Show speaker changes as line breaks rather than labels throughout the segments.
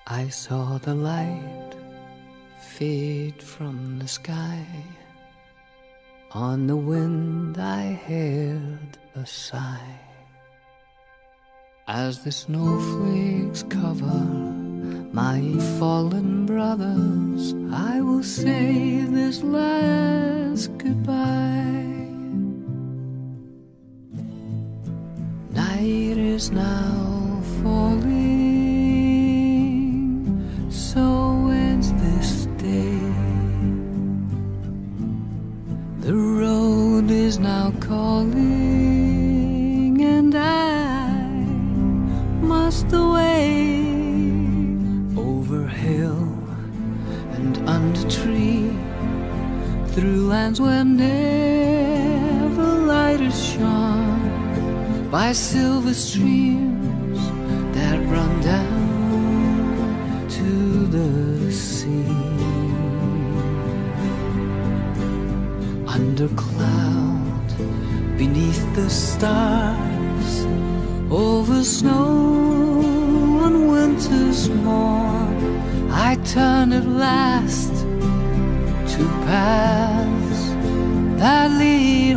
I saw the light fade from the sky. On the wind I heard a sigh. As the snowflakes cover my fallen brothers, I will say this last goodbye. Night is now falling, so ends this day. The road is now calling, and I must away over hill and under tree, through lands where never light is shone, by silver streams that run down to the sea. Under cloud, beneath the stars, over snow on winter's morn, I turn at last to paths that lead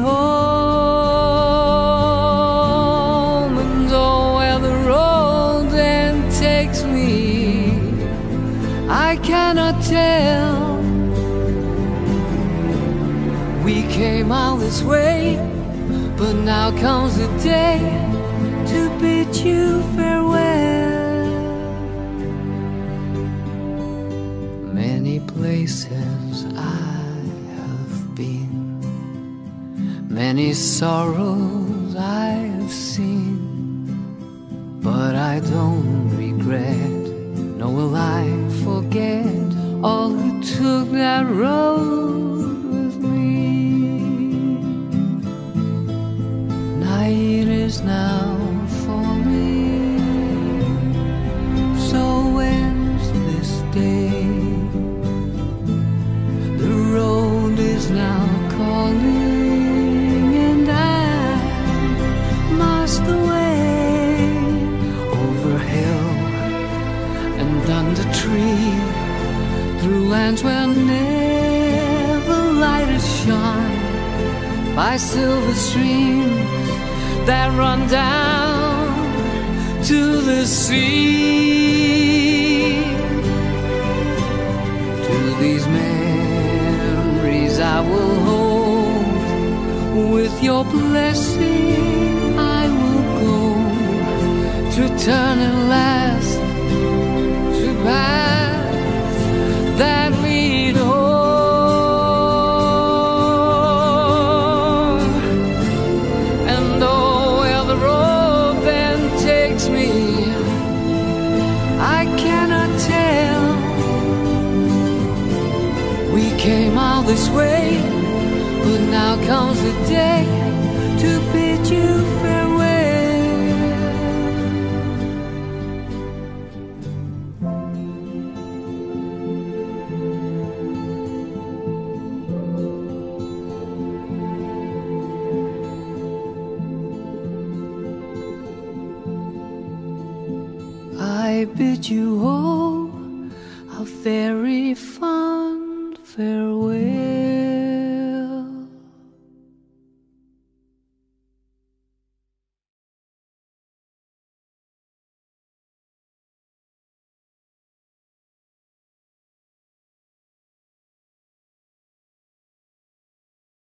home. And oh, where the road then takes me, I cannot tell. We came all this way, but now comes the day to bid you farewell. Many places I have been, many sorrows I have seen, but I don't regret, nor will I forget all who took that road with me. Night is now falling, so ends this day. The road is now calling, and I must away over hill and under tree, through lands where never light is shone, by silver streams that run down to the sea. To these memories I will hold, with your blessing I will go, to turn at last to paths that lead home. And oh, where the road then takes me, I cannot tell. We came all this way, but now comes the day to bid you farewell. I bid you all a very fond farewell.